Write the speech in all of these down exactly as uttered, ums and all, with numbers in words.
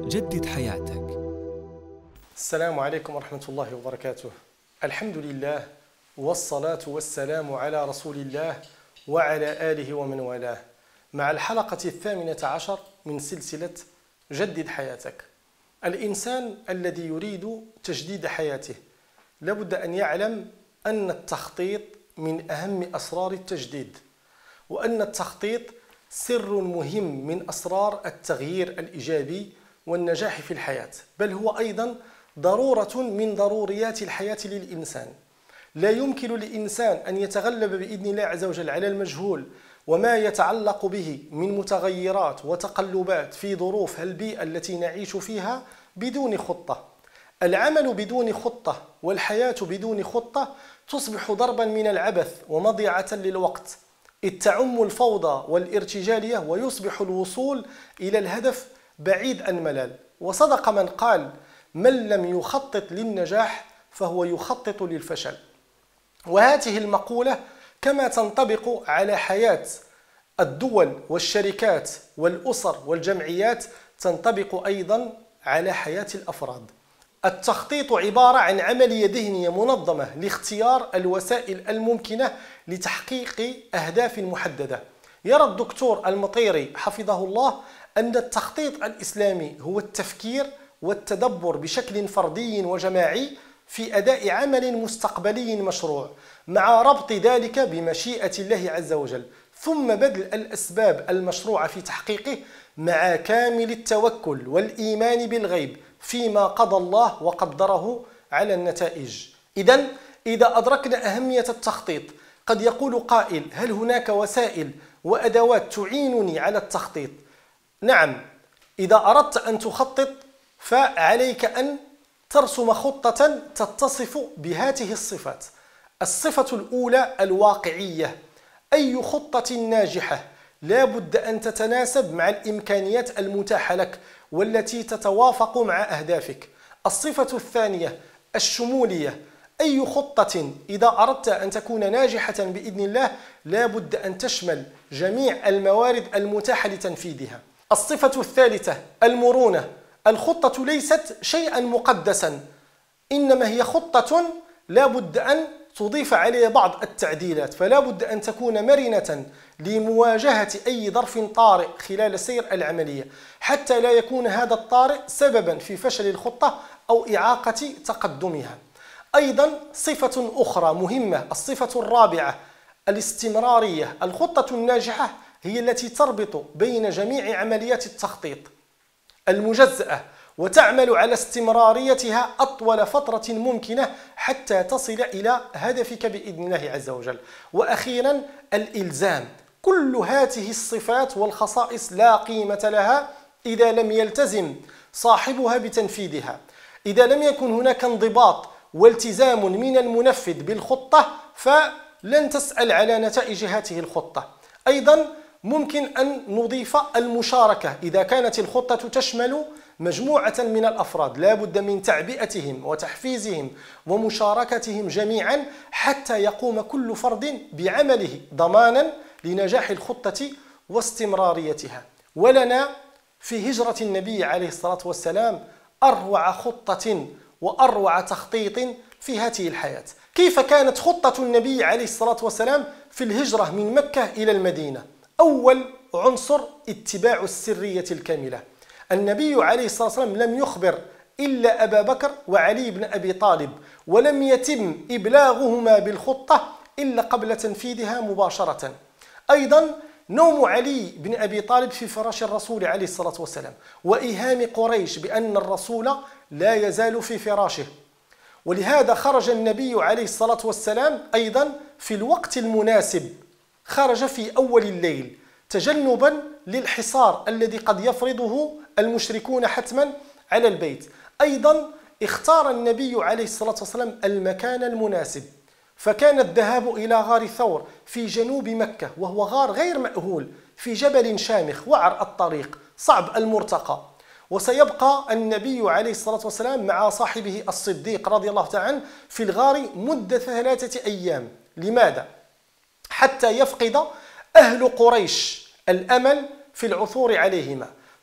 جدد حياتك. السلام عليكم ورحمة الله وبركاته. الحمد لله والصلاة والسلام على رسول الله وعلى آله ومن والاه، مع الحلقة الثامنة عشر من سلسلة جدد حياتك. الإنسان الذي يريد تجديد حياته لابد أن يعلم أن التخطيط من أهم أسرار التجديد، وأن التخطيط سر مهم من أسرار التغيير الإيجابي والنجاح في الحياة، بل هو أيضا ضرورة من ضروريات الحياة للإنسان. لا يمكن للإنسان أن يتغلب بإذن الله عز وجل على المجهول وما يتعلق به من متغيرات وتقلبات في ظروف البيئة التي نعيش فيها بدون خطة. العمل بدون خطة والحياة بدون خطة تصبح ضربا من العبث ومضيعة للوقت، إذ تعم الفوضى والارتجالية ويصبح الوصول إلى الهدف بعيد عن ملال. وصدق من قال: من لم يخطط للنجاح فهو يخطط للفشل. وهذه المقولة كما تنطبق على حياة الدول والشركات والأسر والجمعيات تنطبق أيضا على حياة الأفراد. التخطيط عبارة عن عملية ذهنية منظمة لاختيار الوسائل الممكنة لتحقيق أهداف محددة. يرى الدكتور المطيري حفظه الله أن التخطيط الإسلامي هو التفكير والتدبر بشكل فردي وجماعي في أداء عمل مستقبلي مشروع، مع ربط ذلك بمشيئة الله عز وجل، ثم بذل الأسباب المشروعة في تحقيقه مع كامل التوكل والإيمان بالغيب فيما قضى الله وقدره على النتائج. إذن إذا أدركنا أهمية التخطيط، قد يقول قائل: هل هناك وسائل وأدوات تعينني على التخطيط؟ نعم، إذا أردت أن تخطط فعليك أن ترسم خطة تتصف بهذه الصفات. الصفة الأولى الواقعية. أي خطة ناجحة لا بد أن تتناسب مع الإمكانيات المتاحة لك والتي تتوافق مع أهدافك. الصفة الثانية الشمولية. أي خطة إذا أردت أن تكون ناجحة بإذن الله لا بد أن تشمل جميع الموارد المتاحة لتنفيذها. الصفة الثالثة المرونة. الخطة ليست شيئا مقدسا، إنما هي خطة لا بد أن تضيف عليها بعض التعديلات، فلا بد أن تكون مرنة لمواجهة أي ظرف طارئ خلال سير العملية، حتى لا يكون هذا الطارئ سببا في فشل الخطة أو إعاقة تقدمها. أيضا صفة أخرى مهمة، الصفة الرابعة الاستمرارية. الخطة الناجحة هي التي تربط بين جميع عمليات التخطيط المجزأة وتعمل على استمراريتها أطول فترة ممكنة حتى تصل إلى هدفك بإذن الله عز وجل. وأخيرا الإلزام. كل هذه الصفات والخصائص لا قيمة لها إذا لم يلتزم صاحبها بتنفيذها. إذا لم يكن هناك انضباط والتزام من المنفذ بالخطة فلن تسأل على نتائج هذه الخطة. أيضا ممكن أن نضيف المشاركة. إذا كانت الخطة تشمل مجموعة من الأفراد لا بد من تعبئتهم وتحفيزهم ومشاركتهم جميعا حتى يقوم كل فرد بعمله ضمانا لنجاح الخطة واستمراريتها. ولنا في هجرة النبي عليه الصلاة والسلام أروع خطة وأروع تخطيط في هذه الحياة. كيف كانت خطة النبي عليه الصلاة والسلام في الهجرة من مكة إلى المدينة؟ أول عنصر اتباع السرية الكاملة. النبي عليه الصلاة والسلام لم يخبر إلا أبا بكر وعلي بن أبي طالب، ولم يتم إبلاغهما بالخطة إلا قبل تنفيذها مباشرة. أيضا نوم علي بن أبي طالب في فراش الرسول عليه الصلاة والسلام، وإيهام قريش بأن الرسول لا يزال في فراشه. ولهذا خرج النبي عليه الصلاة والسلام أيضا في الوقت المناسب، خرج في أول الليل تجنبا للحصار الذي قد يفرضه المشركون حتما على البيت. أيضا اختار النبي عليه الصلاة والسلام المكان المناسب، فكان الذهاب إلى غار ثور في جنوب مكة، وهو غار غير مأهول في جبل شامخ وعر الطريق صعب المرتقى. وسيبقى النبي عليه الصلاة والسلام مع صاحبه الصديق رضي الله تعالى عنه في الغار مدة ثلاثة أيام. لماذا؟ حتى يفقد أهل قريش الأمل في العثور عليهما.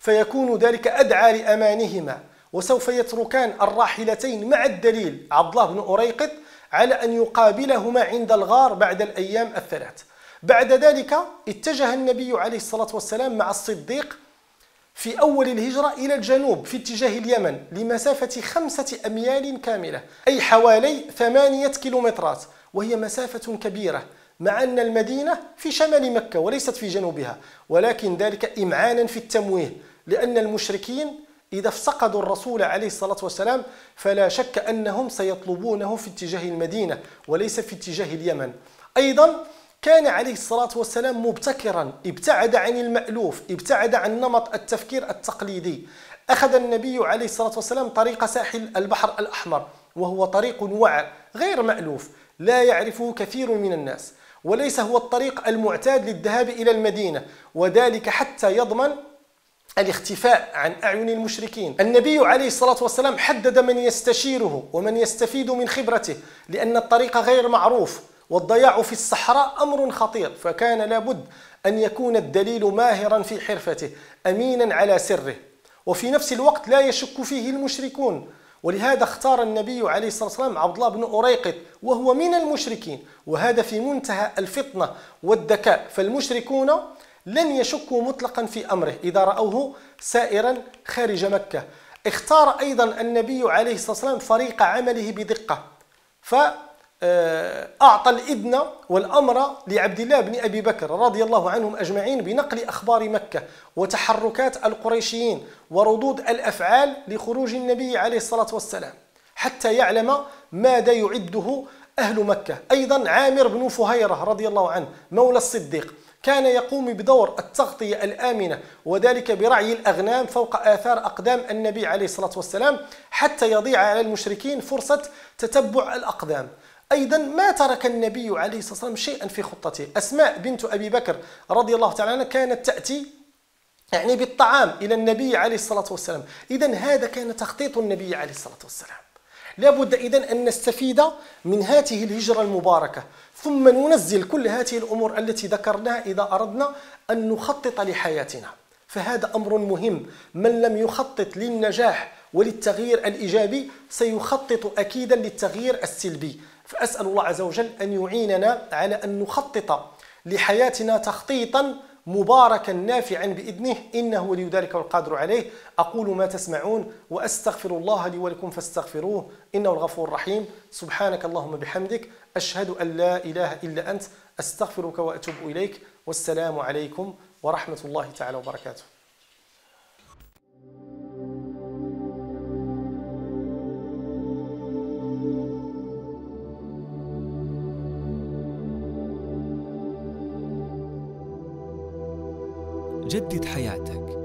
فيكون ذلك أدعى لأمانهما، وسوف يتركان الراحلتين مع الدليل عبد الله بن أريقط على أن يقابلهما عند الغار بعد الأيام الثلاث. بعد ذلك اتجه النبي عليه الصلاة والسلام مع الصديق في أول الهجرة إلى الجنوب في اتجاه اليمن لمسافة خمسة أميال كاملة، أي حوالي ثمانية كيلومترات، وهي مسافة كبيرة، مع أن المدينة في شمال مكة وليست في جنوبها، ولكن ذلك إمعانا في التمويه، لأن المشركين إذا افتقدوا الرسول عليه الصلاة والسلام فلا شك أنهم سيطلبونه في اتجاه المدينة وليس في اتجاه اليمن. أيضا كان عليه الصلاة والسلام مبتكرا، ابتعد عن المألوف، ابتعد عن نمط التفكير التقليدي. أخذ النبي عليه الصلاة والسلام طريق ساحل البحر الأحمر، وهو طريق وعر غير مألوف لا يعرفه كثير من الناس، وليس هو الطريق المعتاد للذهاب إلى المدينة، وذلك حتى يضمن الاختفاء عن أعين المشركين. النبي عليه الصلاة والسلام حدد من يستشيره ومن يستفيد من خبرته، لأن الطريق غير معروف، والضياع في الصحراء أمر خطير، فكان لابد أن يكون الدليل ماهرا في حرفته أمينا على سره، وفي نفس الوقت لا يشك فيه المشركون. ولهذا اختار النبي عليه الصلاة والسلام عبد الله بن أريقط وهو من المشركين، وهذا في منتهى الفطنة والذكاء، فالمشركون لن يشكوا مطلقا في أمره إذا رأوه سائرا خارج مكة. اختار أيضا النبي عليه الصلاة والسلام فريق عمله بدقة، فأعطى الإذن والأمر لعبد الله بن أبي بكر رضي الله عنهم أجمعين بنقل أخبار مكة وتحركات القريشيين وردود الأفعال لخروج النبي عليه الصلاة والسلام، حتى يعلم ماذا يعده أهل مكة. أيضا عامر بن فهيرة رضي الله عنه مولى الصديق كان يقوم بدور التغطية الآمنة، وذلك برعي الأغنام فوق آثار أقدام النبي عليه الصلاة والسلام، حتى يضيع على المشركين فرصة تتبع الأقدام. أيضا ما ترك النبي عليه الصلاة والسلام شيئا في خطته. أسماء بنت أبي بكر رضي الله تعالى عنها كانت تأتي يعني بالطعام إلى النبي عليه الصلاة والسلام. إذن هذا كان تخطيط النبي عليه الصلاة والسلام. لابد إذن أن نستفيد من هذه الهجرة المباركة، ثم ننزل كل هذه الأمور التي ذكرناها إذا أردنا أن نخطط لحياتنا، فهذا أمر مهم. من لم يخطط للنجاح وللتغيير الإيجابي سيخطط أكيدا للتغيير السلبي. فأسأل الله عز وجل أن يعيننا على أن نخطط لحياتنا تخطيطا مباركا نافعا بإذنه، إنه ولي ذلك والقادر عليه. أقول ما تسمعون وأستغفر الله لي ولكم فاستغفروه إنه الغفور الرحيم. سبحانك اللهم بحمدك، أشهد أن لا إله إلا أنت، أستغفرك وأتوب إليك، والسلام عليكم ورحمة الله تعالى وبركاته. جدد حياتك